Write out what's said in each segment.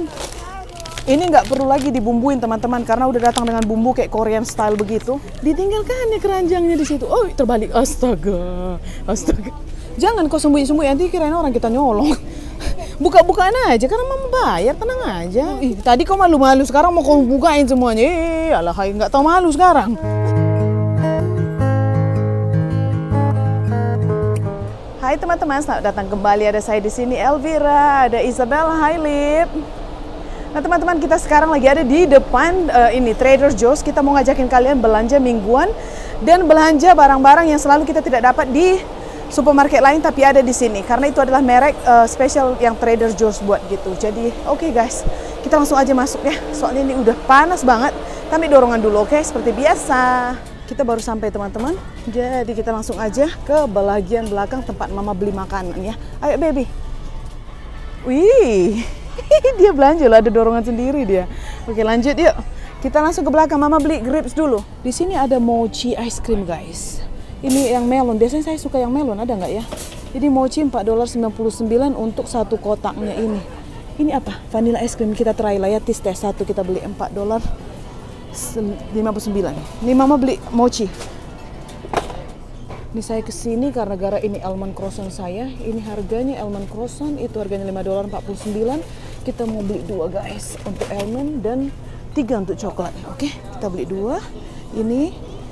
teman-teman. Ini nggak perlu lagi dibumbuin teman-teman, karena udah datang dengan bumbu kayak Korean style begitu. Ditinggalkan ya keranjangnya di situ. Oh, terbalik. Astaga, astaga. Jangan kau sembunyi-sembunyi, nanti kirain orang kita nyolong. Buka-bukaan aja, karena mama bayar, tenang aja. Ih, tadi kau malu-malu, sekarang mau kau bukain semuanya. Alah, nggak tahu malu sekarang. Hai teman-teman, selamat datang kembali. Ada saya di sini, Elvira, ada Isabella. Hai Lip. Nah teman-teman, kita sekarang lagi ada di depan ini Trader Joe's. Kita mau ngajakin kalian belanja mingguan dan belanja barang-barang yang selalu kita tidak dapat di supermarket lain, tapi ada di sini. Karena itu adalah merek spesial yang Trader Joe's buat gitu. Jadi oke guys, kita langsung aja masuk ya. Soalnya ini udah panas banget. Kami dorongan dulu, oke? Seperti biasa. Kita baru sampai teman-teman. Jadi kita langsung aja ke bagian belakang tempat mama beli makanan ya. Ayo baby. Wih. Dia belanja lah, ada dorongan sendiri dia. Oke lanjut yuk. Kita langsung ke belakang, mama beli grapes dulu. Di sini ada mochi ice cream guys. Ini yang melon, biasanya saya suka yang melon, ada nggak ya? Jadi mochi $4.99 untuk satu kotaknya ini. Ini apa? Vanilla ice cream, kita try lah ya, tes satu kita beli $4.59. Ini mama beli mochi. Ini saya kesini karena gara ini almond croissant saya. Ini harganya almond croissant itu harganya $5.49. Kita mau beli 2 guys untuk almond dan 3 untuk coklat. Oke, kita beli 2. Ini.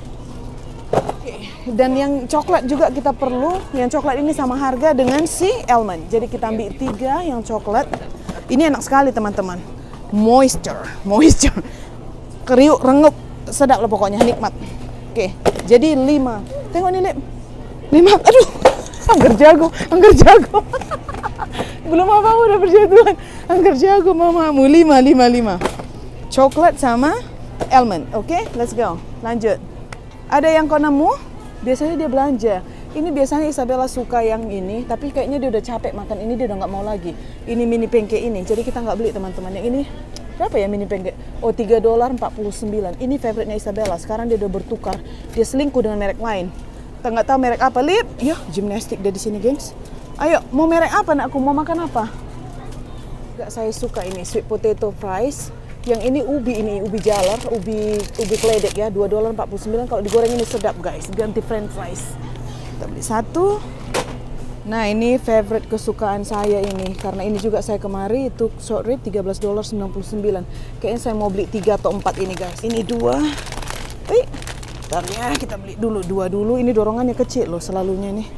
Dan yang coklat juga kita perlu. Yang coklat ini sama harga dengan si almond. Jadi kita ambil 3 yang coklat. Ini enak sekali teman-teman. Moisture. Kriuk, rengup, sedap lah pokoknya, nikmat. Oke, jadi 5. Tengok nih, Lip. 5. Aduh, angger jago. Belum apa-apa udah berjatuhan. Angger jago mamamu. 5. Coklat sama almond. Oke, let's go. Lanjut. Ada yang kau nemu? Biasanya dia belanja. Ini biasanya Isabella suka yang ini, tapi kayaknya dia udah capek makan ini, dia udah nggak mau lagi. Ini mini pancake ini, jadi kita nggak beli teman-teman. Yang ini berapa ya mini pancake? Oh, $3.49. Ini favorite-nya Isabella. Sekarang dia udah bertukar. Dia selingkuh dengan merek lain. Kita nggak tahu merek apa, Lip. Ya, gimnastik dia di sini, gengs. Ayo, mau merek apa nak? Aku mau makan apa? Gak, saya suka ini sweet potato fries. Yang ini ubi jalar, ubi keledek ya, $2.49. Kalau digoreng ini sedap, guys. Ganti french fries. Kita beli 1. Nah ini favorite kesukaan saya ini, karena ini juga saya kemari itu short rib $13.99. Kayaknya saya mau beli 3 atau 4 ini guys. Ini 2. Bentar ya, kita beli dulu 2 dulu. Ini dorongannya kecil loh selalunya nih.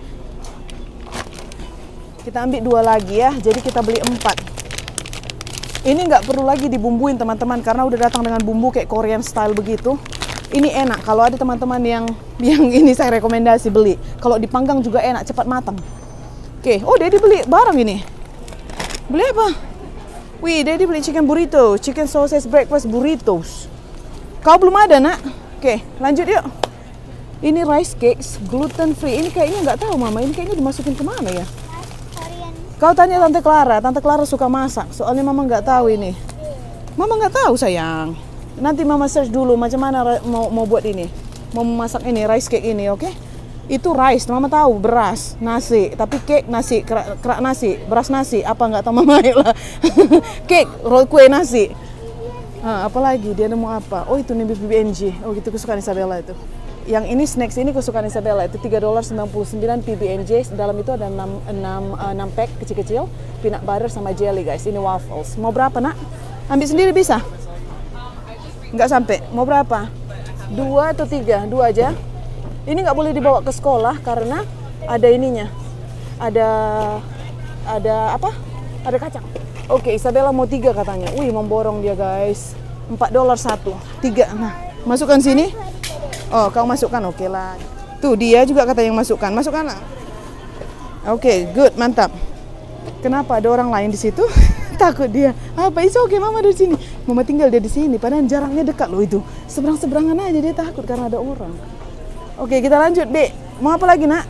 Kita ambil 2 lagi ya, jadi kita beli 4. Ini nggak perlu lagi dibumbuin teman-teman, karena udah datang dengan bumbu kayak Korean style begitu. Ini enak, kalau ada teman-teman yang ini saya rekomendasi beli. Kalau dipanggang juga enak, cepat matang. Oke, oh Daddy beli barang ini. Beli apa? Wih, Daddy beli chicken burrito, chicken sausage breakfast burritos. Kau belum ada nak? Oke, lanjut yuk. Ini rice cakes, gluten free. Ini kayaknya nggak tahu mama, ini kayaknya dimasukin kemana ya? Kau tanya Tante Clara suka masak. Soalnya mama nggak tahu ini. Mama nggak tahu sayang. Nanti mama search dulu macam mana mau buat ini. Mau memasak ini, rice cake ini, oke? Itu rice, mama tahu, beras, nasi. Tapi cake nasi, kerak nasi, beras nasi. Apa nggak tahu mama lah. Cake, kue nasi. Apalagi dia nemu apa? Oh itu nih PB&J. Oh gitu kesukaan Isabella itu. Yang ini snacks ini kesukaan Isabella itu $3.99 PB&J. Dalam itu ada 6 pack kecil-kecil, peanut butter sama jelly guys. Ini waffles. Mau berapa nak? Ambil sendiri bisa? Nggak sampai. Mau berapa? 2 atau 3? 2 aja. Ini nggak boleh dibawa ke sekolah karena ada ininya. Ada apa? Ada kacang. Oke, Isabella mau 3 katanya. Wih, memborong dia guys. $4 1. 3. Nah, masukkan sini. Oh, kau masukkan, oke lah. Tuh, dia juga kata yang masukkan. Masukkan lah. Oke, good, mantap. Kenapa ada orang lain di situ? Takut dia. Apa? Oke, mama di sini. Mama tinggal dia di sini. Padahal jaraknya dekat loh itu. Seberang-seberangan aja dia takut karena ada orang. Oke, kita lanjut, Dek. Mau apa lagi, nak?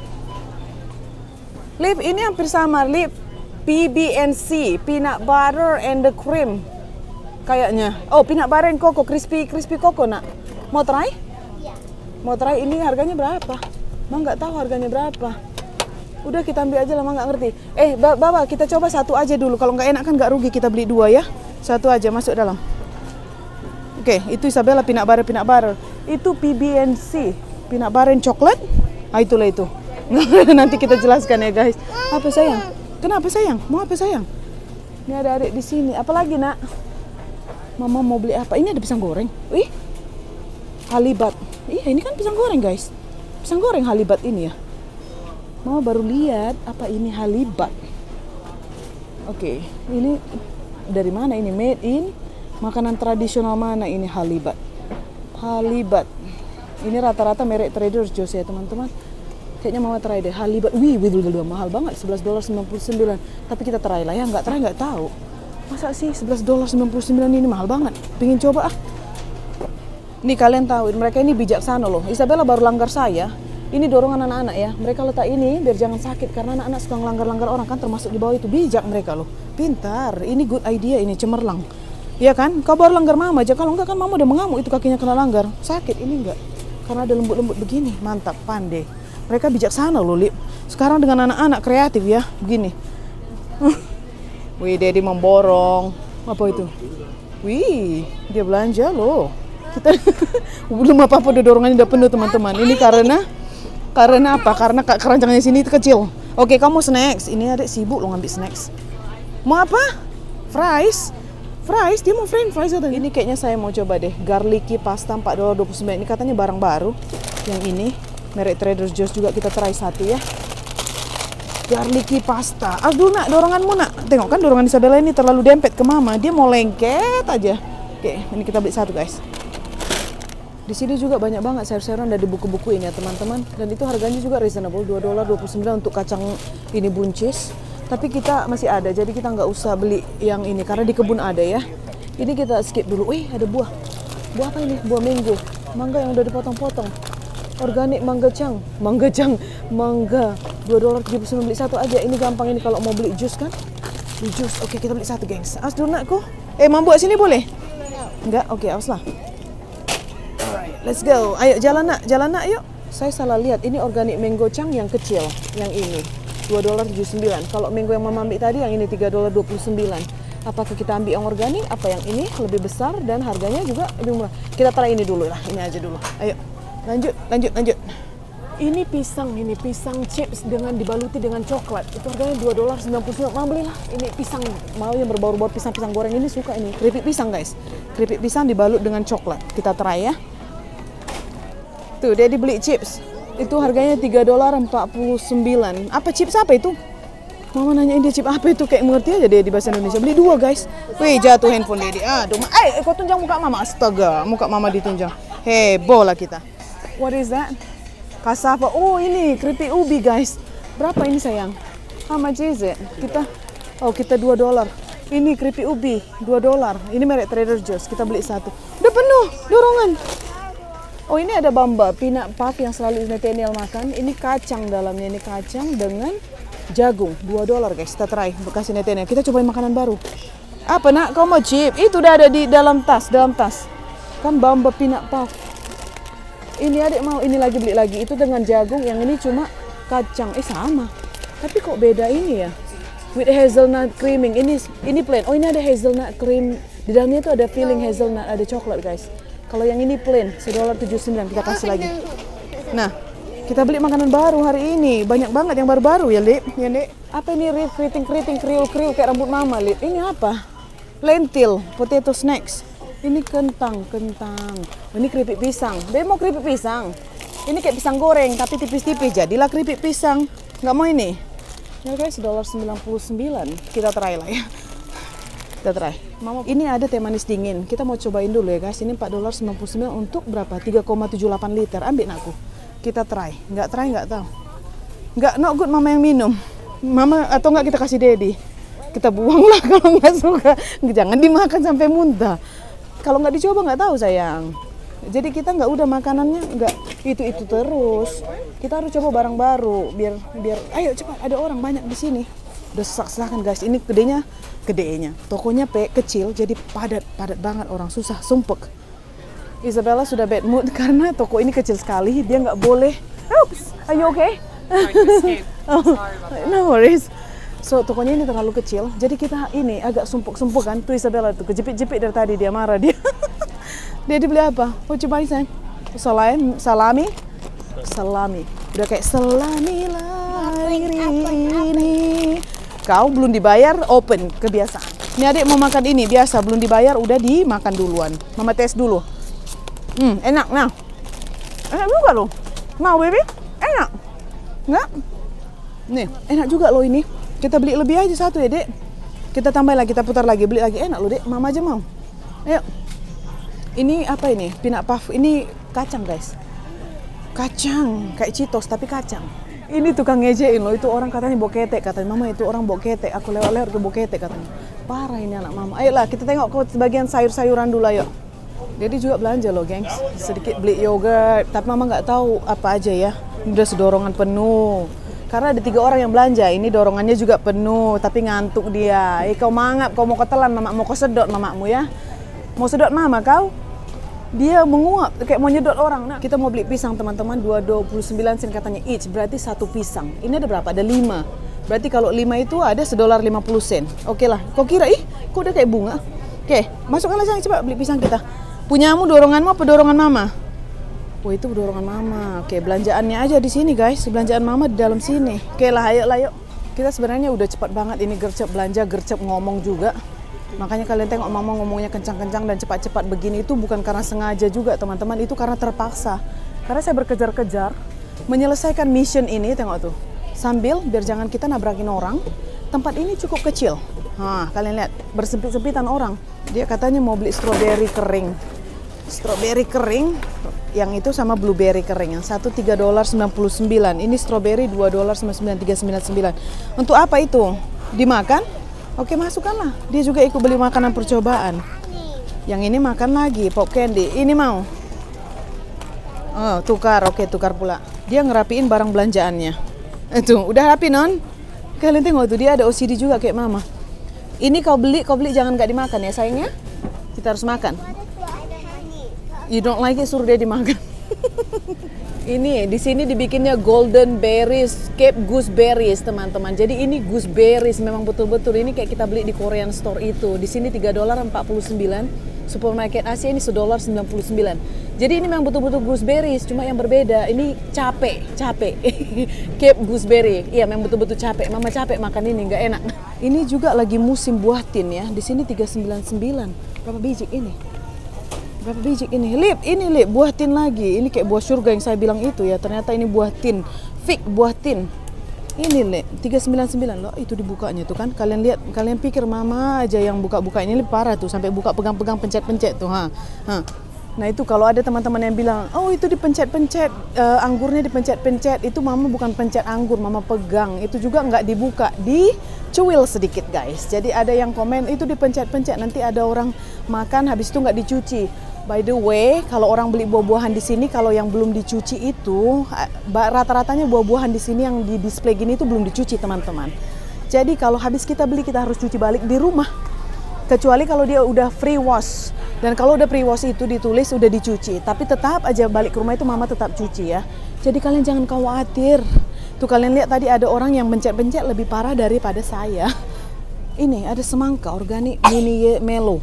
Lip, ini hampir sama, Lip. PB&C, peanut butter and the cream. Kayaknya. Oh, peanut butter and cocoa, crispy cocoa, nak. Mau try? Iya. Mau try ini harganya berapa? Mama nggak tahu harganya berapa. Udah kita ambil aja, lama nggak ngerti. Baba, kita coba satu aja dulu. Kalau nggak enak kan nggak rugi kita beli dua ya. Satu aja masuk dalam. Oke, itu Isabella peanut butter. Itu PB&C, peanut butter and chocolate. Ah, itulah itu. Nanti kita jelaskan ya guys. Apa sayang? Kenapa sayang? Mau apa sayang? Ini ada adik di sini. Apalagi nak? Mama mau beli apa? Ini ada pisang goreng. Wih, halibat. Iya, ini kan pisang goreng guys. Pisang goreng halibat ini ya. Mama baru lihat apa ini halibat. Oke, ini dari mana ini? Made in makanan tradisional mana ini halibat? Halibat. Ini rata-rata merek Trader Joe's ya teman-teman. Kayaknya Mama try deh halibat. Wih, mahal banget, $11.99. Tapi kita try lah ya, nggak try nggak tahu. Masa sih $11.99 ini mahal banget? Pengen coba ah. Nih kalian tahu, mereka ini bijaksana loh. Isabella baru langgar saya. Ini dorongan anak-anak ya. Mereka letak ini biar jangan sakit karena anak-anak suka ngelanggar-langgar orang kan, termasuk di bawah itu. Bijak mereka loh. Pintar. Ini good idea, ini cemerlang. Iya kan? Kau baru langgar Mama aja. Kalau enggak kan Mama udah mengamuk itu kakinya kena langgar. Sakit ini enggak. Karena ada lembut-lembut begini. Mantap, pandai. Mereka bijaksana loh, Lip. Sekarang dengan anak-anak kreatif ya. Begini. Wih, Daddy memborong. Apa itu? Wih, dia belanja loh. Kita belum apa-apa udah dorongannya udah penuh teman-teman. Ini karena apa? Karena keranjangnya sini itu kecil. Oke, kamu snacks. Ini adek sibuk lo ngambil snacks. Mau apa? Fries? Fries? Dia mau fries atau? Ini kayaknya saya mau coba deh. Garlicky pasta $4.29. Ini katanya barang baru. Yang ini merek Trader Joe's juga, kita try satu ya. Garlicky pasta. Aduh nak, doronganmu nak. Tengok kan dorongan Isabella ini terlalu dempet ke Mama. Dia mau lengket aja. Oke, ini kita beli satu guys. Di sini juga banyak banget sayur-sayuran dari buku-buku ini ya teman-teman. Dan itu harganya juga reasonable, $2.29 untuk kacang ini buncis. Tapi kita masih ada, jadi kita nggak usah beli yang ini karena di kebun ada ya. Ini kita skip dulu. Wih, ada buah. Buah apa ini? Buah mango. Mangga yang udah dipotong-potong. Organik mangga $2.79 beli satu aja. Ini gampang ini kalau mau beli jus kan. Beli jus. Oke, kita beli satu gengs. Awas dulu nakku. Mambu sini boleh? Enggak? Oke, awas lah. Let's go. Ayo jalan nak yuk. Saya salah lihat, ini organik mango chang yang kecil, yang ini $2.79. Kalau mango yang Mama ambil tadi yang ini $3.29. Apakah kita ambil yang organik? Apa yang ini lebih besar dan harganya juga lebih murah? Kita try ini dulu lah, ini aja dulu. Ayo, lanjut. Ini pisang chips dengan dibaluti dengan coklat. Itu harganya $2.99. Mama belilah. Ini pisang, mau yang berbau-bau pisang goreng ini suka ini. Keripik pisang guys. Keripik pisang dibalut dengan coklat. Kita try ya. Tuh, dia dibeli chips. Itu harganya $3.49. Apa chips apa itu? Mama nanyain dia chips apa itu, kayak mengerti aja dia di bahasa Indonesia. Beli dua guys. Wih, jatuh handphone Dedi. Aduh, kau tunjang muka Mama. Astaga, muka Mama ditunjang. Heboh lah kita. What is that? Cassava. Oh, ini keripik ubi guys. Berapa ini sayang? How much is it? Kita $2. Ini keripik ubi $2. Ini merek Trader Joe's. Kita beli satu. Udah penuh dorongan. Oh, ini ada Bamba, peanut puff yang selalu Nathaniel makan. Ini kacang dalamnya, ini kacang dengan jagung. $2 guys, kita try bekasnya Nathaniel. Kita cobain makanan baru. Apa nak, kau mau chip? Itu udah ada di dalam tas. Kan Bamba peanut puff. Ini adik mau, ini lagi beli lagi. Itu dengan jagung, yang ini cuma kacang. Sama. Tapi kok beda ini ya? With hazelnut creaming. Ini plain. Oh, ini ada hazelnut cream. Di dalamnya itu ada filling hazelnut, ada coklat guys. Kalau yang ini plain, $1.79 kita kasih lagi. Nah, kita beli makanan baru hari ini. Banyak banget yang baru-baru ya, Lip. Ya, Dek. Apa ini, Rip? Keriting, kriul kayak rambut Mama, Lip. Ini apa? Lentil, potato snacks. Ini kentang. Ini keripik pisang. Dia mau keripik pisang. Ini kayak pisang goreng, tapi tipis-tipis. Jadilah keripik pisang. Nggak mau ini? Ya guys, $1.99. Kita try lah ya. Kita try. Mama, ini ada teh manis dingin. Kita mau cobain dulu ya guys. Ini $4.99 untuk berapa? 3,78 liter. Ambil nakku. Kita try. Nggak tahu. Nggak, not good Mama yang minum. Mama atau nggak kita kasih Daddy. Kita buang lah kalau nggak suka. Jangan dimakan sampai muntah. Kalau nggak dicoba nggak tahu sayang. Jadi kita nggak udah makanannya nggak itu terus. Kita harus coba barang baru biar ayo cepat, ada orang banyak di sini. Udah sesak-sesakan guys. Ini gedenya. Tokonya kecil jadi padat banget orang, susah sumpek. Isabella sudah bad mood karena toko ini kecil sekali. Dia nggak boleh. Oops, are you okay? trying to escape. Sorry about that. No worries. So tokonya ini terlalu kecil, jadi kita ini agak sumpuk-sumpuk kan. Tuh Isabella tuh kejepit-jepit dari tadi, dia marah dia. Dia beli apa? Oh coba sayang. Salami. Udah kayak salami ini. Kau belum dibayar, open, kebiasaan. Ini adik mau makan ini, biasa belum dibayar udah dimakan duluan. Mama tes dulu. Enak, nah. Enak juga loh. Mau baby? Enak. Enggak? Nih, enak juga loh ini. Kita beli lebih aja satu ya, Dek. Kita tambah lagi, kita putar lagi, beli lagi. Enak loh, Dek. Mama aja mau. Ayo. Ini apa ini? Peanut puff. Ini kacang, guys. Kacang, kayak Cheetos tapi kacang. Ini tukang ngejein loh, itu orang katanya boketek, katanya mama itu orang boketek. Aku lewat-lewat ke boketek katanya. Parah ini anak mama. Ayolah, kita tengok ke bagian sayur-sayuran dulu ayo. Jadi juga belanja loh, gengs. Sedikit beli yogurt, tapi mama nggak tahu apa aja ya. Udah sedorongan penuh. Karena ada 3 orang yang belanja, ini dorongannya juga penuh, tapi ngantuk dia. Kau mangap, kau mau ketelan mama, mau kau sedot mamamu ya. Mau sedot mama kau? Dia menguap, kayak mau nyedot orang. Nah, kita mau beli pisang teman-teman, 2,29 sen katanya each, berarti 1 pisang. Ini ada berapa? Ada 5. Berarti kalau 5 itu ada $1.50. Oke lah, kau kira, kok udah kayak bunga? Oke, masukkan aja, coba beli pisang kita. Punyamu doronganmu apa dorongan mama? Oh itu dorongan mama. Oke, belanjaannya aja di sini guys. Belanjaan mama di dalam sini. Oke lah, ayo. Kita sebenarnya udah cepat banget ini gercep belanja, gercep ngomong juga. Makanya kalian tengok mama ngomongnya kencang-kencang dan cepat-cepat begini itu bukan karena sengaja juga teman-teman. Itu karena terpaksa. Karena saya berkejar-kejar menyelesaikan mission ini, tengok tuh. Sambil biar jangan kita nabrakin orang. Tempat ini cukup kecil. Nah, kalian lihat bersempit-sempitan orang. Dia katanya mau beli stroberi kering. Stroberi kering yang itu sama blueberry kering. Yang satu $3.99. Ini stroberi $2.99. Untuk apa itu? Dimakan? Oke, masukkanlah. Dia juga ikut beli makanan percobaan. Yang ini makan lagi pop candy. Ini mau? Oh, tukar. Oke, tukar pula. Dia ngerapiin barang belanjaannya. Itu, udah rapi non? Kalian tengok tuh, dia ada OCD juga kayak mama. Ini kau beli jangan nggak dimakan ya sayangnya. Kita harus makan. You don't like it, suruh dia dimakan. Ini di sini dibikinnya golden berries, Cape gooseberries teman-teman. Jadi ini gooseberries memang betul-betul ini kayak kita beli di Korean store itu. Di sini $3.49. Supermarket Asia ini $1.99. Jadi ini memang betul-betul gooseberries, cuma yang berbeda. Ini capek. Cape gooseberry. Iya, memang betul-betul capek. Mama capek makan ini, nggak enak. Ini juga lagi musim buah tin ya. Di sini $3.99. Berapa biji ini? Berapa biji ini? Ini buah tin lagi. Ini kayak buah surga yang saya bilang itu ya. Ternyata ini buah tin. Fig buah tin. Ini $3.99 loh. Itu dibukanya tuh kan. Kalian lihat, kalian pikir mama aja yang buka-buka ini parah tuh sampai buka pegang-pegang pencet-pencet tuh. Nah itu kalau ada teman-teman yang bilang, oh itu dipencet-pencet, anggurnya dipencet-pencet, itu mama bukan pencet anggur, mama pegang. Itu juga nggak dibuka, dicuil sedikit guys. Jadi ada yang komen itu dipencet-pencet, nanti ada orang makan habis itu nggak dicuci. By the way, kalau orang beli buah-buahan di sini, kalau yang belum dicuci itu, rata-ratanya buah-buahan di sini yang di display gini itu belum dicuci teman-teman. Jadi kalau habis kita beli kita harus cuci balik di rumah. Kecuali kalau dia udah free wash. Dan kalau udah free wash itu ditulis udah dicuci. Tapi tetap aja balik ke rumah itu mama tetap cuci ya. Jadi kalian jangan khawatir. Tuh kalian lihat tadi ada orang yang pencet-pencet lebih parah daripada saya. Ini ada semangka organik mini melon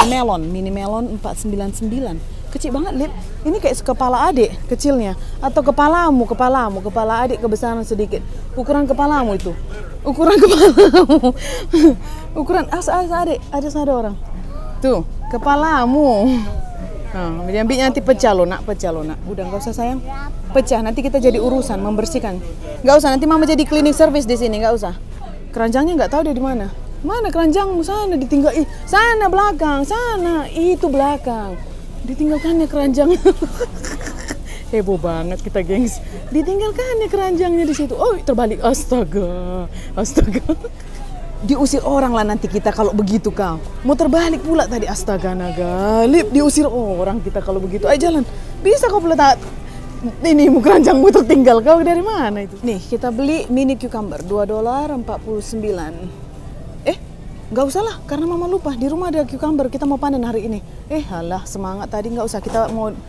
499. Kecil banget, Lip. Ini kayak kepala adik kecilnya atau kepala adik kebesaran sedikit. Ukuran kepalamu itu. Ukuran kepalamu. Ukuran adik, ada orang. Tuh, kepalamu. Nah, nanti pecah lo nak. Udah nggak usah sayang. Pecah, nanti kita jadi urusan membersihkan. Nggak usah, nanti mama jadi cleaning service di sini, nggak usah. Keranjangnya nggak tahu dia di mana. Mana keranjangmu? Sana ditinggal. Sana belakang, sana. Itu belakang. Ditinggalkannya keranjang. Heboh banget kita, gengs. Ditinggalkannya keranjangnya di situ. Oh, terbalik. Astaga. Diusir orang lah nanti kita kalau begitu kau. Mau terbalik pula tadi. Astaga naga. Lip, diusir orang kita kalau begitu. Ayo jalan. Bisa kau peletak. Ini keranjangmu tertinggal. Kau dari mana itu? Nih, kita beli mini cucumber. $2.49. Nggak usah lah, karena mama lupa di rumah ada cucumber, kita mau panen hari ini. Halah, semangat tadi nggak usah, kita mau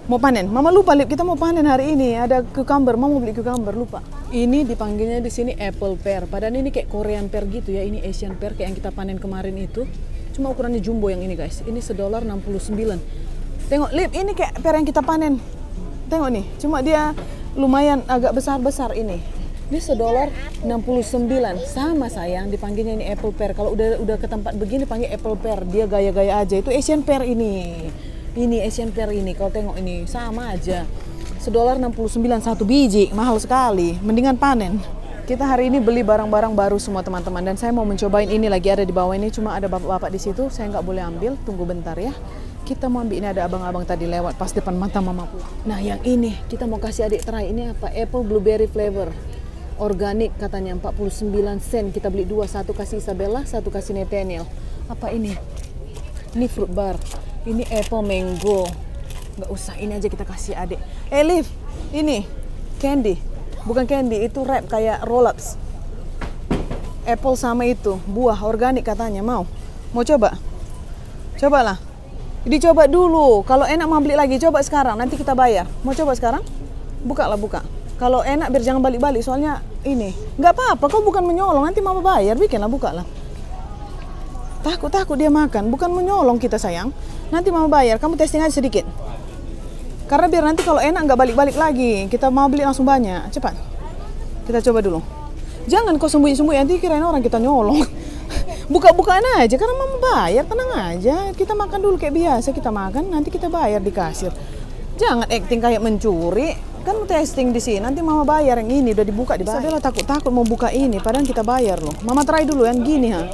Mau panen. Mama lupa, Lip, kita mau panen hari ini. Ada cucumber, Mama mau beli cucumber, lupa. Ini dipanggilnya di sini apple pear. Padahal ini kayak Korean pear gitu ya. Ini Asian pear kayak yang kita panen kemarin itu. Cuma ukurannya jumbo yang ini, guys. Ini $1.69. Tengok, Lip, ini kayak pear yang kita panen. Tengok nih, cuma dia lumayan agak besar-besar ini. Ini $1.69. Sama sayang, dipanggilnya ini apple pear. Kalau udah ke tempat begini panggil apple pear. Dia gaya-gaya aja. Itu Asian pear ini. Ini Asian pear ini, kalau tengok ini sama aja. $1.69 satu biji, mahal sekali. Mendingan panen. Kita hari ini beli barang-barang baru semua teman-teman, dan saya mau mencobain ini lagi ada di bawah ini. Cuma ada bapak-bapak di situ, saya nggak boleh ambil. Tunggu bentar ya. Kita mau ambil, ini ada abang-abang tadi lewat pas depan mata mama pulang. Nah yang ini kita mau kasih adik try. Ini apa? Apple blueberry flavor. Organik katanya 49 sen. Kita beli dua, satu kasih Isabella, satu kasih Nathaniel. Apa ini? Ini fruit bar. Ini apple mango. Nggak usah, ini aja kita kasih adik. Liv, ini candy. Bukan candy, itu wrap kayak roll-ups. Apple sama itu, buah organik katanya. Mau coba? Cobalah. Dicoba dulu. Kalau enak mau beli lagi, coba sekarang. Nanti kita bayar. Mau coba sekarang? Buka. Kalau enak biar jangan balik-balik. Soalnya ini nggak apa-apa. Kau bukan menyolong. Nanti mama bayar. Bikinlah, bukalah. Takut dia makan. Bukan menyolong kita sayang. Nanti mama bayar. Kamu testing aja sedikit. Karena biar nanti kalau enak nggak balik-balik lagi. Kita mau beli langsung banyak. Cepat. Kita coba dulu. Jangan kau sembunyi-sembunyi. Nanti kirain orang kita nyolong. Buka-bukaan aja, karena mama bayar, tenang aja. Kita makan dulu kayak biasa, kita makan, nanti kita bayar di kasir. Jangan acting kayak mencuri. Kan testing di sini, nanti mama bayar yang ini udah dibuka dibayar. Isabella takut-takut mau buka ini, padahal kita bayar loh. Mama try dulu yang gini ha.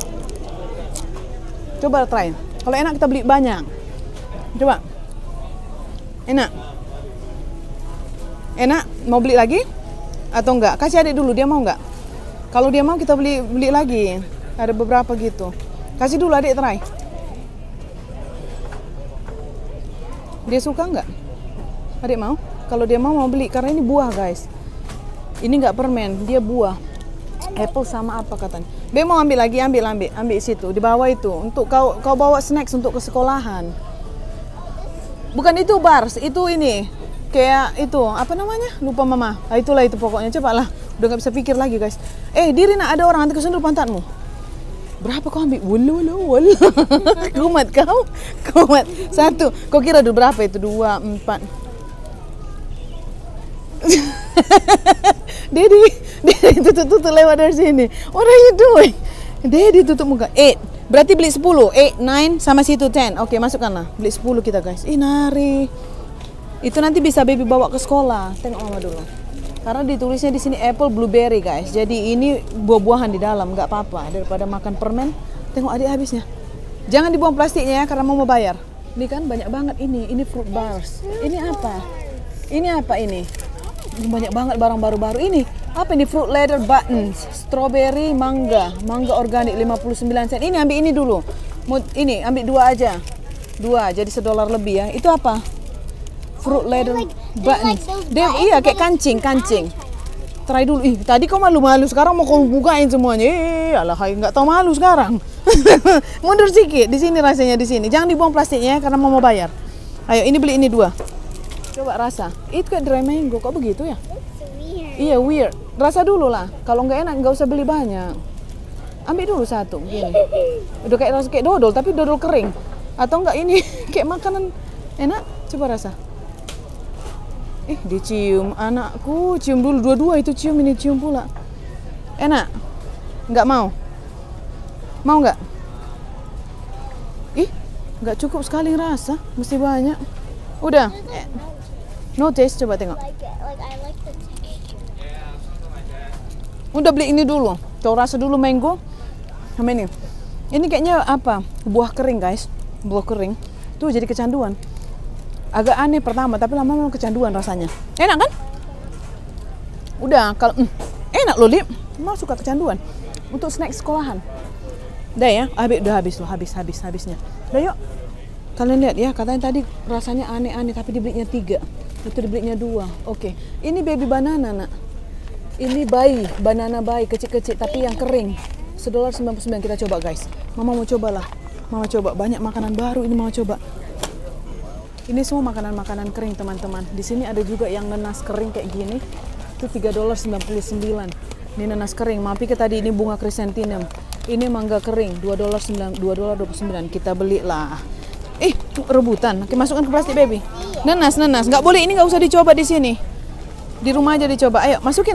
Coba try. Kalau enak kita beli banyak. Coba. Enak. Enak? Mau beli lagi? Atau enggak? Kasih adik dulu, dia mau enggak? Kalau dia mau kita beli lagi. Ada beberapa gitu. Kasih dulu adik try. Dia suka nggak? Adik mau? Kalau dia mau beli. Karena ini buah guys. Ini nggak permen, dia buah. Apple sama apa katanya. Dia mau ambil lagi, ambil situ. Di bawah itu. Untuk kau bawa snacks untuk ke sekolahan. Bukan itu bars, itu ini. Kayak itu, apa namanya? Lupa mama. Nah, itulah itu pokoknya. Cepatlah. Udah nggak bisa pikir lagi guys. Diri nak ada orang nanti kesundul pantatmu. Berapa kau ambil? Wala. Kumat kau. Kumat. Satu. Kau kira dulu berapa itu? 2, 4. Daddy tutup lewat dari sini. What are you doing? Daddy tutup muka. 8. Berarti beli 10. 8, 9 sama situ 10. Oke, masukkanlah. Beli 10 kita guys. Nari. Itu nanti bisa baby bawa ke sekolah. Tengok mama dulu. Karena ditulisnya di sini apple blueberry guys. Jadi ini buah-buahan di dalam, nggak apa-apa daripada makan permen. Tengok adik habisnya. Jangan dibuang plastiknya ya karena mau bayar. Ini kan banyak banget ini. Ini fruit bars. Ini apa? Ini apa ini? Banyak banget barang baru-baru ini. Apa ini? Fruit leather buttons, strawberry, mangga organik 59 sen. Ini ambil ini dulu. Ini ambil 2 aja. 2 jadi $1 lebih ya. Itu apa? Fruit leather buttons. Iya kayak kancing. Try dulu. Tadi kau malu-malu, sekarang mau kau bukain semuanya. Alah, nggak tahu malu sekarang. Mundur sedikit. Di sini rasanya di sini. Jangan dibuang plastiknya karena mau bayar. Ayo, ini beli ini 2. Coba rasa. Itu kayak dry mango. Kok begitu ya? Iya, weird. Rasa dulu lah. Kalau nggak enak nggak usah beli banyak. Ambil dulu 1 gini. Udah kayak rasa kayak dodol, tapi dodol kering. Atau enggak ini kayak makanan enak. Coba rasa. Dicium anakku, cium dulu dua-dua itu cium, ini cium pula. Enak? Nggak mau? Mau nggak? Nggak cukup sekali rasa, mesti banyak. Udah? No taste, coba tengok. Udah beli ini dulu. Tuh rasa dulu mango. Sama ini. Ini kayaknya apa? Buah kering guys. Buah kering. Tuh jadi kecanduan. Agak aneh pertama, tapi lama-lama kecanduan rasanya. Enak kan? Udah, kalau enak loh, Lip. Mau suka kecanduan. Untuk snack sekolahan. Udah ya, habisnya. Udah yuk. Kalian lihat ya, katanya tadi rasanya aneh-aneh, tapi dibelinya 3. Itu dibelinya 2. Oke. Ini baby banana, nak. Ini banana bayi kecil-kecil, tapi yang kering. $1.99 kita coba guys. Mama mau cobalah. Mama coba, banyak makanan baru ini mama coba. Ini semua makanan-makanan kering teman-teman. Di sini ada juga yang nanas kering kayak gini. Itu $3.99. Ini nanas kering. Maaf ke tadi ini bunga chrysanthemum. Ini mangga kering $2.29. Kita belilah. Rebutan. Oke, masukkan ke plastik baby. Nanas. Nggak boleh, ini nggak usah dicoba di sini. Di rumah aja dicoba. Ayo, masukin.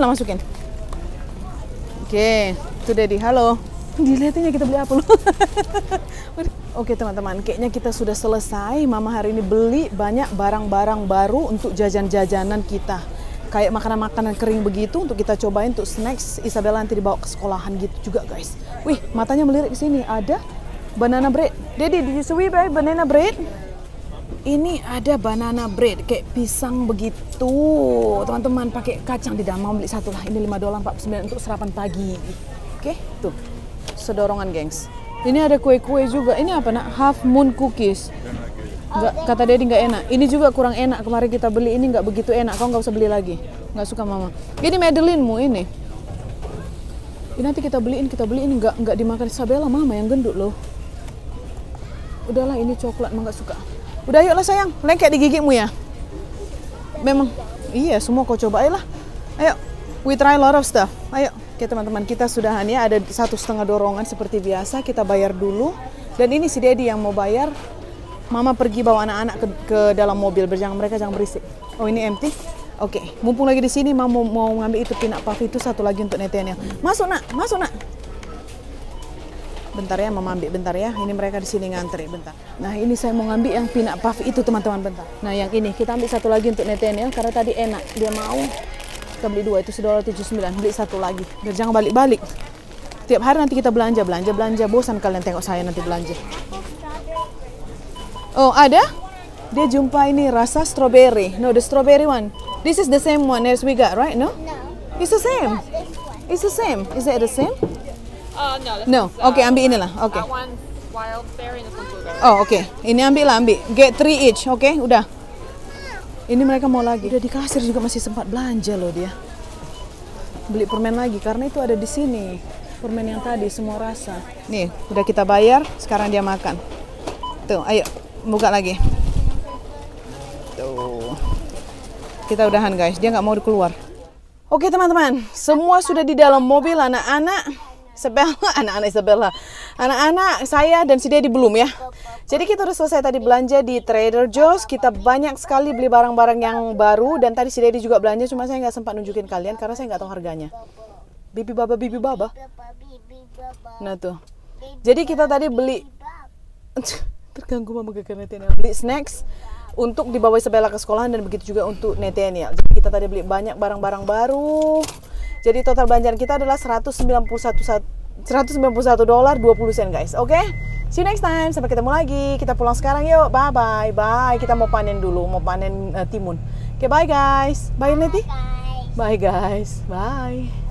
Oke, itu Daddy. Halo. Dilihatinnya kita beli apa loh. Oke teman-teman, kayaknya kita sudah selesai. Mama hari ini beli banyak barang-barang baru untuk jajan-jajanan kita. Kayak makanan-makanan kering begitu untuk kita cobain untuk snacks. Isabella nanti dibawa ke sekolahan gitu juga guys. Wih, matanya melirik ke sini. Ada banana bread. Daddy, did you see banana bread? Ini ada banana bread kayak pisang begitu. Teman-teman pakai kacang di dalam. Mau beli satu lah. Ini $5.49 untuk sarapan pagi. Oke, tuh. Sedorongan gengs. Ini ada kue-kue juga. Ini apa nak? Half moon cookies. Nggak, kata Daddy nggak enak. Ini juga kurang enak. Kemarin kita beli ini nggak begitu enak. Kau nggak usah beli lagi. Nggak suka mama. Ini Madeline-mu ini. Ini nanti kita beliin nggak dimakan Isabella, mama yang gendut loh. Udahlah, ini coklat mama nggak suka. Udah yuk lah sayang, lengket di gigimu ya. Memang iya, semua kau cobain lah. Ayo, we try a lot of stuff. Ayo. Oke teman-teman, kita sudahan ya, ada 1,5 dorongan seperti biasa. Kita bayar dulu. Dan ini si Daddy yang mau bayar. Mama pergi bawa anak-anak ke dalam mobil, mereka jangan berisik. Oh ini empty? Oke, mumpung lagi di sini, Mama mau ngambil itu peanut puff itu satu lagi untuk Nathaniel. Masuk nak. Bentar ya, Mama ambil bentar ya. Ini mereka di sini ngantri bentar. Nah ini saya mau ngambil yang peanut puff itu teman-teman bentar. Nah yang ini kita ambil satu lagi untuk Nathaniel karena tadi enak, dia mau. Kita beli 2 itu $1.79, beli satu lagi. Biar jangan balik-balik. Tiap hari nanti kita belanja. Bosan kalian tengok saya nanti belanja. Oh ada? Dia jumpa ini rasa strawberry. No, the strawberry one. This is the same one as we got, right? No? It's the same. It's the same. Is it the same? No. Oke, ambil inilah. Oke. That one's wild berry and this one's blueberry. Oh, oke. Ini ambil. Get 3 each, oke? Udah. Ini mereka mau lagi. Udah di kasir juga masih sempat belanja loh dia. Beli permen lagi karena itu ada di sini. Permen yang tadi semua rasa. Nih, udah kita bayar, sekarang dia makan. Tuh, ayo buka lagi. Tuh. Kita udahan guys, dia nggak mau keluar. Oke teman-teman, semua sudah di dalam mobil. Anak-anak Isabella, anak-anak saya dan si Daddy belum ya. Jadi kita udah selesai tadi belanja di Trader Joe's. Kita banyak sekali beli barang-barang yang baru. Dan tadi si Daddy juga belanja, cuma saya nggak sempat nunjukin kalian karena saya nggak tahu harganya. Bibi baba. Nah tuh. Jadi kita tadi beli terganggu mama gara-gara Nathaniel. Beli snacks untuk dibawa Isabella ke sekolahan dan begitu juga untuk Nathaniel. Jadi kita tadi beli banyak barang-barang baru. Jadi total belanjaan kita adalah $191.20 guys. Oke? See you next time. Sampai ketemu lagi. Kita pulang sekarang yuk. Bye. Kita mau panen dulu, mau panen timun. Oke, bye guys. Bye Neti. Bye guys. Bye.